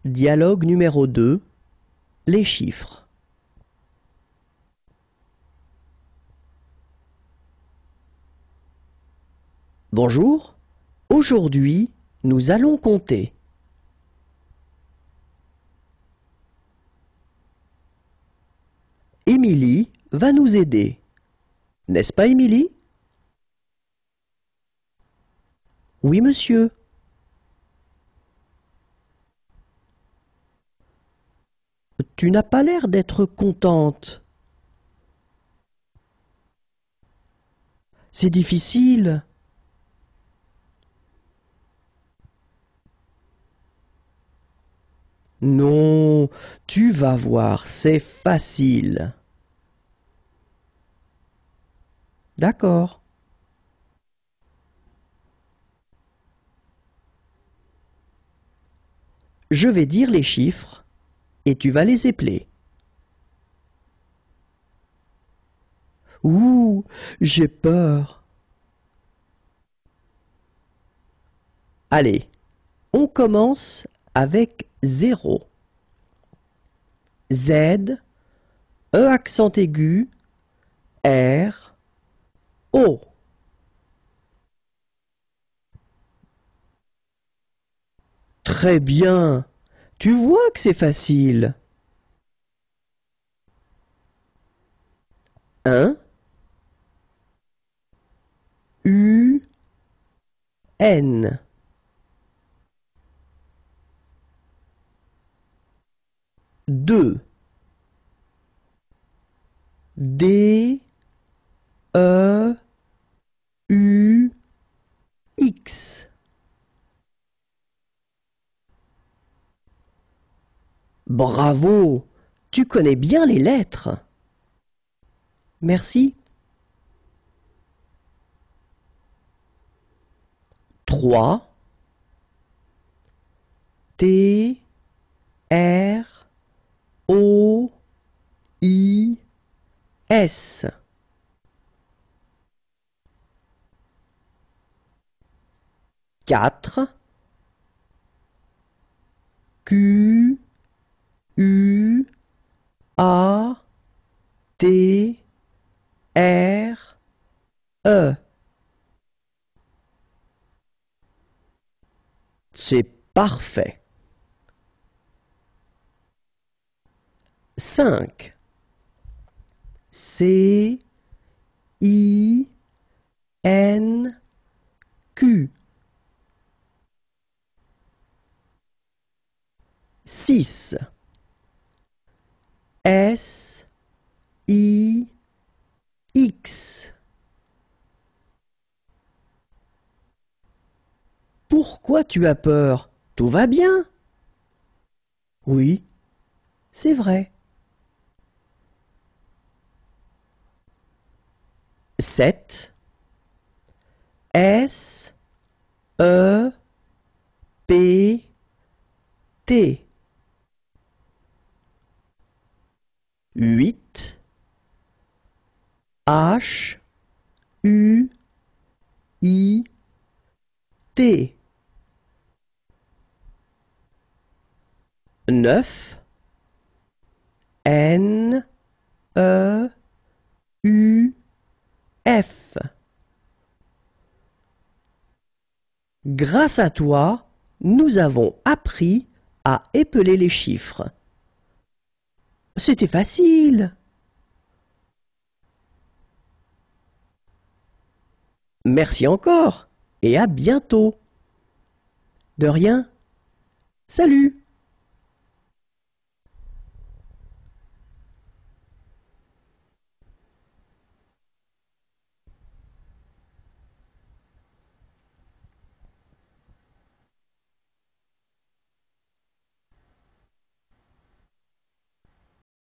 Dialogue numéro 2. Les chiffres. Bonjour. Aujourd'hui, nous allons compter. Émilie va nous aider. N'est-ce pas, Émilie? Oui, monsieur. Tu n'as pas l'air d'être contente. C'est difficile. Non, tu vas voir, c'est facile. D'accord. Je vais dire les chiffres et tu vas les épeler. Ouh, j'ai peur. Allez, on commence avec 0. Z, E accent aigu, R, O. Très bien. Tu vois que c'est facile. 1, U, N. 2, D, E, U, X. Bravo! Tu connais bien les lettres. Merci. 3, T, R, O, I, S. 4, Q, U, A, T, R, E. C'est parfait. 5, C, I, N, Q. 6, S, I, X. Pourquoi tu as peur? Tout va bien? Oui, c'est vrai. 7, S, E, P, T. 8, H, U, I, T. 9, N, E, U, F. Grâce à toi, nous avons appris à épeler les chiffres. C'était facile. Merci encore et à bientôt. De rien. Salut!